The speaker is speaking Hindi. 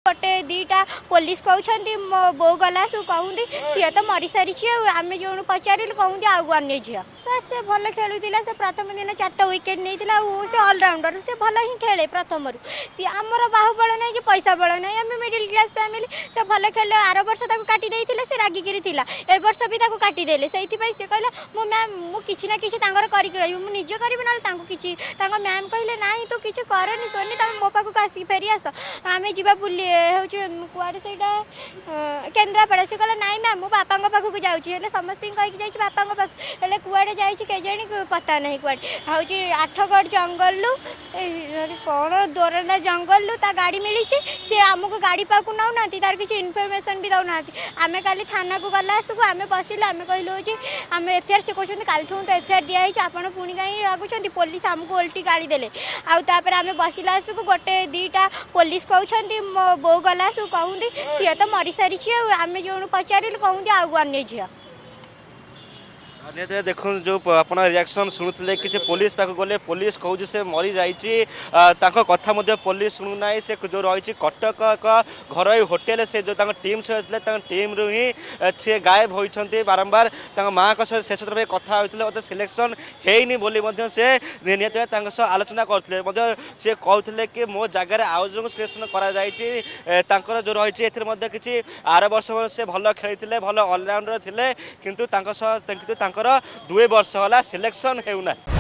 गोटे दीटा पुलिस कहते मो बो गला सु कहते सी तो मरी सारी आम जो पचारू कहते आउ अन्य झील सर से भल खेलुला से प्रथम दिन 4टा विकेट नहीं से ऑलराउंडर से भल ही खेले प्रथम सी आमर बाहुबल ना कि पैसा बल ना आम मिडिल क्लास फैमिली से भल खेल आर वर्ष काटी से रागिकी थी ए वर्ष भी काटिदेले से कहला मो मैम मुझे ना कि रही मुझे करी ना कि मैम कहले ना तू किसी करनी सोनी तुम मो पाक आसिक फेरी आस आम जा बुले कुआड़े से केन्द्रापड़ा से कहला नाई मैम मो बापा पाखक जाऊँगी समस्त कहीकि बापा पाखे कुआड़े जाए पता नहीं कुआड़े हूँ 8गड़ जंगल कौन दोरंदा जंगल ता गाड़ी मिली सी आमको गाड़ी पाक नौना तार किसी इनफर्मेशन भी दौना आम काली थाना को गला आसू आम बसिलु आम कहलु आम एफआईआर से कहते काल तो एफआईआर दिखाई आपड़ पुणी कहीं लगुंट पुलिस आमको ओल्टी गाड़ी देले आउे आम बसिला आसू गोटे दीटा पुलिस कहते मो बो गला आसू कहते सी तो मरी सारी आम जो पचारू कहते आउ अन्य झील देखो जो आप रिएक्शन शुणुले कि पुलिस पाक गले पुलिस कहूँ से मरी जाइए कथा पुलिस शुणुना से जो रही कटक एक घर होटेल से जो टीम सहित टीम रु ही सी गायब होती बारंबार माँ शेष कथा होते सिलेक्शन होनी बोली से निहत आलोचना करते सी कहते कि मो जगार आउ जो सिलेक्शन कर जो रही किसी आर वर्ष से भल खेली भल अलराउंडर थे किंतु 2 वर्ष है सिलेक्शन होना।